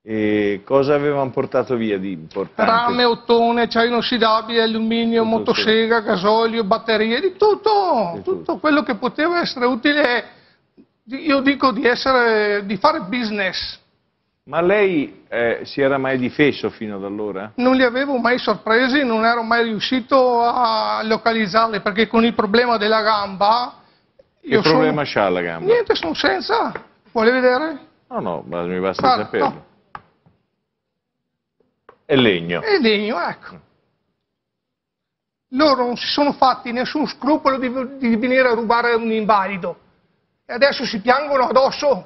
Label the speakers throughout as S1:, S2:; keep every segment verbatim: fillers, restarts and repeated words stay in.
S1: E cosa avevano portato via di importante?
S2: Rame, ottone, acciaio inossidabile, alluminio, tutto motosega, sì. Gasolio, batterie, di tutto, di tutto, tutto quello che poteva essere utile, io dico di, essere, di fare business.
S1: Ma lei eh, si era mai difeso fino ad allora?
S2: Non li avevo mai sorpresi, non ero mai riuscito a localizzarli, perché con il problema della gamba...
S1: Che io problema sono... c'ha la gamba?
S2: Niente, sono senza. Vuole vedere?
S1: No, no, ma mi basta Guarda, saperlo. No. È legno.
S2: È legno, ecco. Loro non si sono fatti nessun scrupolo di, di venire a rubare un invalido. E adesso si piangono addosso.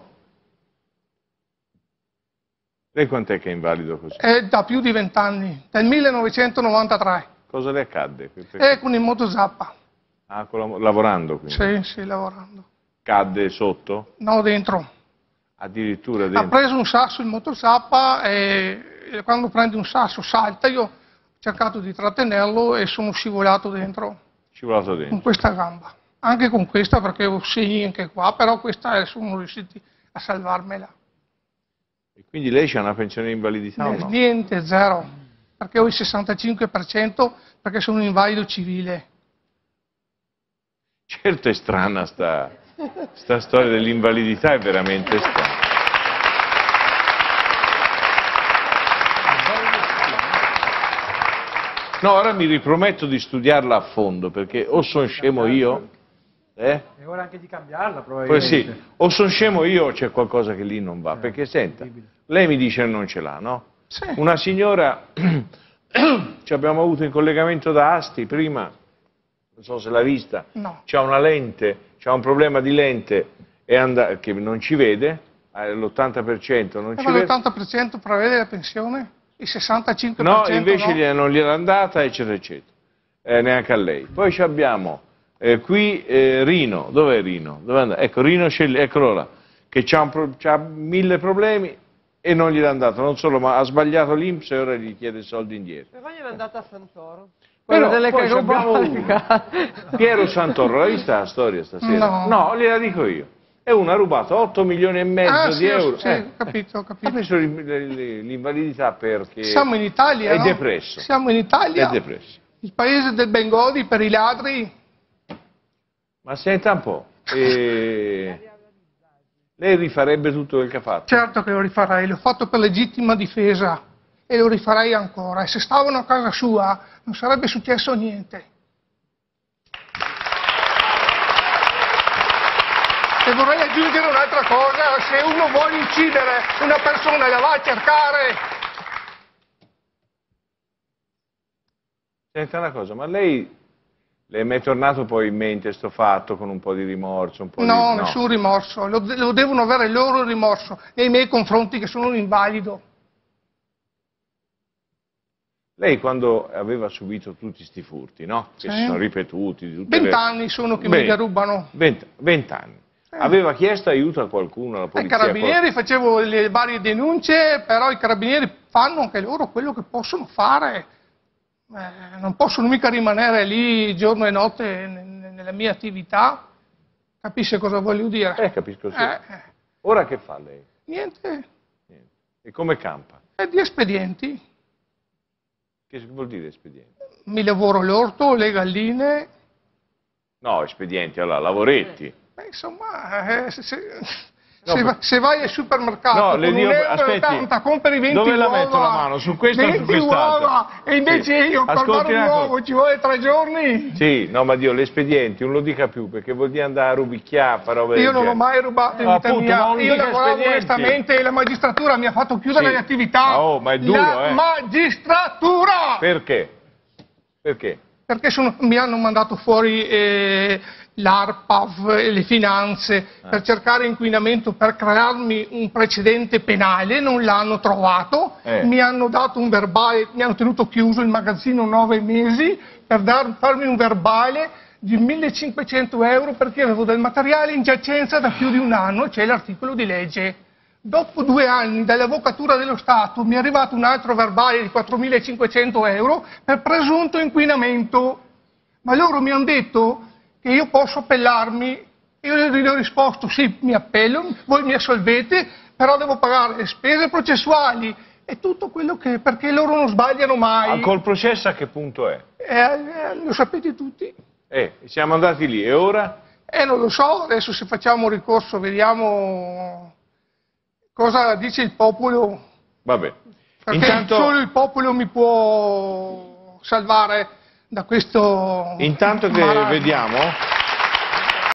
S1: Lei quant'è che è invalido così?
S2: È da più di vent'anni, dal millenovecentonovantatré.
S1: Cosa le accadde?
S2: È con il motozappa.
S1: Ah, con la, lavorando quindi?
S2: Sì, sì, lavorando.
S1: Cadde sotto?
S2: No, dentro.
S1: Addirittura dentro?
S2: Ha preso un sasso il motozappa e quando prendi un sasso salta, io ho cercato di trattenerlo e sono scivolato dentro.
S1: Scivolato dentro?
S2: Con questa gamba. Anche con questa perché ho segni anche qua, però questa sono riusciti a salvarmela.
S1: E quindi lei c'ha una pensione di invalidità o no?
S2: Niente, zero. Perché ho il sessantacinque per cento perché sono un invalido civile.
S1: Certo è strana sta, sta storia dell'invalidità, è veramente strana. No, ora mi riprometto di studiarla a fondo, perché o sono scemo io... Eh?
S3: È ora anche di cambiarla, probabilmente.
S1: Poi sì, o sono scemo io o c'è qualcosa che lì non va, eh, perché senta, lei mi dice che non ce l'ha, no?
S2: Sì.
S1: Una signora, ci abbiamo avuto in collegamento da Asti prima, non so se l'ha vista,
S2: no.
S1: C'ha una lente, c'ha un problema di lente e che non ci vede, l'ottanta per cento non
S2: eh,
S1: ci
S2: ma
S1: vede.
S2: l'ottanta per cento prevede la pensione? Il sessantacinque per cento
S1: no? Invece
S2: no?
S1: non gliel'ha andata, eccetera, eccetera, eh, neanche a lei. Poi abbiamo... Eh, qui eh, Rino, dov'è Rino? Dove ecco, Rino Scelli, eccolo là, che ha mille problemi e non gli è andato, non solo, ma ha sbagliato l'I N P S e ora gli chiede soldi indietro.
S4: Però gli è andata a Santoro.
S1: Però delle poi abbiamo Piero Santoro, l'ha vista la storia stasera?
S2: No,
S1: no, gliela dico io. E uno ha rubato otto milioni e mezzo
S2: ah,
S1: di
S2: sì,
S1: euro.
S2: Sì,
S1: eh.
S2: capito, ho capito.
S1: Ha preso l'invalidità perché
S2: siamo in Italia,
S1: è
S2: no?
S1: depresso.
S2: Siamo in Italia,
S1: è depresso.
S2: Il paese del Bengodi per i ladri.
S1: Ma senta un po', eh, lei rifarebbe tutto quel che ha fatto?
S2: Certo che lo rifarei, l'ho fatto per legittima difesa e lo rifarei ancora. E se stavano a casa sua non sarebbe successo niente. E vorrei aggiungere un'altra cosa, se uno vuole uccidere una persona e la va a cercare...
S1: Senta una cosa, ma lei... Le è mai tornato poi in mente sto fatto con un po' di rimorso? Un po'
S2: no,
S1: di... no,
S2: nessun rimorso, lo, lo devono avere loro il rimorso nei miei confronti che sono un invalido.
S1: Lei quando aveva subito tutti sti furti, no? Che
S2: sì.
S1: si sono ripetuti...
S2: Vent'anni le... sono che Beh, mi derubano.
S1: Vent'anni. Eh. Aveva chiesto aiuto a qualcuno, alla polizia?
S2: Ai carabinieri qual... facevo le varie denunce, però i carabinieri fanno anche loro quello che possono fare. Eh, non possono mica rimanere lì giorno e notte nella mia attività, capisce cosa voglio dire?
S1: Eh, capisco sì.
S2: Eh,
S1: Ora che fa lei?
S2: Niente.
S1: Niente. E come campa?
S2: È di espedienti.
S1: Che vuol dire espedienti?
S2: Mi lavoro l'orto, le galline.
S1: No, espedienti, allora, lavoretti.
S2: Beh, insomma, eh, se, se...
S1: No,
S2: se, va, se vai al supermercato
S1: no,
S2: con
S1: le dico,
S2: un euro
S1: aspetti,
S2: ottanta compri venti
S1: dove
S2: uova,
S1: la metto la mano? Su questa o su
S2: venti
S1: quest'altra?
S2: uova, e invece sì. io per fare un uovo ci vuole tre giorni.
S1: Sì, no, ma Dio, gli espedienti, non lo dica più, perché vuol dire andare a rubicchiare, fare robe
S2: Io non ho mai rubato in vita mia, io lavoravo onestamente e la magistratura mi ha fatto chiudere
S1: sì.
S2: le attività.
S1: Oh, ma è duro,
S2: la
S1: eh.
S2: magistratura!
S1: Perché? Perché?
S2: Perché sono, mi hanno mandato fuori... Eh, l'ARPAV e le finanze eh. per cercare inquinamento, per crearmi un precedente penale, non l'hanno trovato, eh. mi hanno dato un verbale, mi hanno tenuto chiuso il magazzino nove mesi per dar, farmi un verbale di millecinquecento euro perché avevo del materiale in giacenza da più di un anno, c'è l'articolo di legge. Dopo due anni dall'Avvocatura dello Stato mi è arrivato un altro verbale di quattromilacinquecento euro per presunto inquinamento, ma loro mi hanno detto che io posso appellarmi, io gli ho risposto sì, mi appello, voi mi assolvete, però devo pagare le spese processuali e tutto quello che... perché loro non sbagliano mai.
S1: Ma col processo a che punto è?
S2: Eh, eh, lo sapete tutti.
S1: Eh, siamo andati lì, e ora?
S2: Eh, non lo so, adesso se facciamo ricorso vediamo cosa dice il popolo.
S1: Vabbè.
S2: Perché
S1: Intanto...
S2: solo il popolo mi può salvare da questo...
S1: Intanto che
S2: marasma.
S1: vediamo...